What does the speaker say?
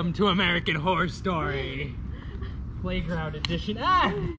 Welcome to American Horror Story. Playground edition. Ah!